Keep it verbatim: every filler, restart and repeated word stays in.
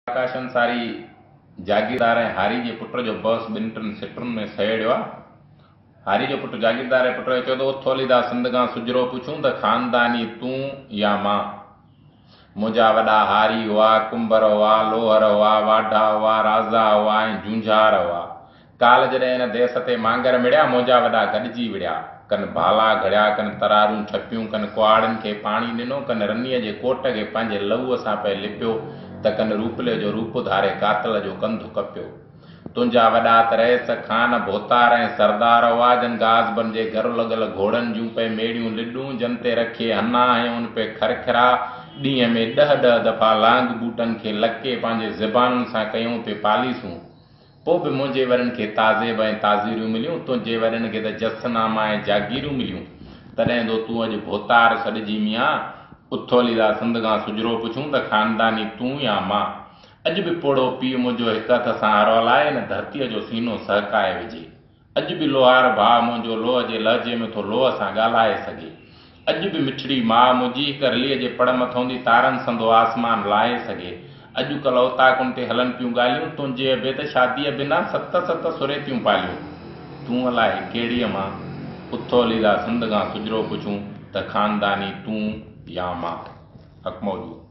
आकाशन सारी जागीरदार ऐं हारी जे पुट जो बस ॿिनि टिनि सिटुनि में सहेड़ियो आहे। हारी जो पुट जागीरदार जे पुट खे चयो त उथोलीदा सिंध खां सुजरो पुछूं त ख़ानदानी तूं या मां। मुंहिंजा वॾा हारी हुआ, कुंभर हुआ, लोहर हुआ, वाढा हुआ, राजा हुआ ऐं जूंझार हुआ। काल जॾहिं हिन देस ते मांगर मिड़िया, मुंहिंजा वॾा गॾिजी विड़िया। कनि भाला घड़िया, कनि तरारूं छपियूं, कनि कुआड़नि खे पाणी ॾिनो, कनि रनीअ जे कोट खे पंहिंजे लहूअ सां पे लिपियो, त कनि रूपले जो रूप धारे कातल जो कंधु कपियो। तुंहिंजा वॾा त रहिस खान भोतार ऐं सरदार हुआ, जन गाज़बन जे घर लॻल घोड़नि जूं पे मेड़ियूं लिॾूं, जन ते रखे हना हयूं पे खरखिरा। ॾींहं में ॾह ॾह दफ़ा लांग बूटनि खे लके पंहिंजे ज़बानुनि सां कयूं पे पालीसूं। पोइ बि मुंहिंजे वरनि खे ताज़ेब ऐं ताज़ीरियूं मिलियूं, तुंहिंजे वरनि खे त जसनामा ऐं जागीरियूं मिलियूं। तॾहिं तो तूं अॼु भोतार सॾिजी मियां, उथोलीदा सिंध खां सुजरो पुछूं त ख़ानदानी तूं या मां। अॼु बि पोड़ो पीउ मुंहिंजो हिक हथ सां हरो लाहे न धरतीअ जो सीनो सहकाए विझे। अॼु बि लोहार भाउ मुंहिंजो लोह जे लहजे में थो लोह सां ॻाल्हाए सघे। अॼु बि मिठड़ी माउ मुंहिंजी हिक रिलीअ जे पड़ मथोंदी तारनि संदो आसमान लाहे सघे। अॼुकल्ह उताकुनि ते हलनि पियूं ॻाल्हियूं, तुंहिंजे अबे त शादीअ बिना सत सत सुरेतियूं पालियूं। तूं अलाए कहिड़ीअ मां, उथोलीदा सिंध खां सुजरो पुछूं त ख़ानदानी तूं या मां। हक़ मौजूद।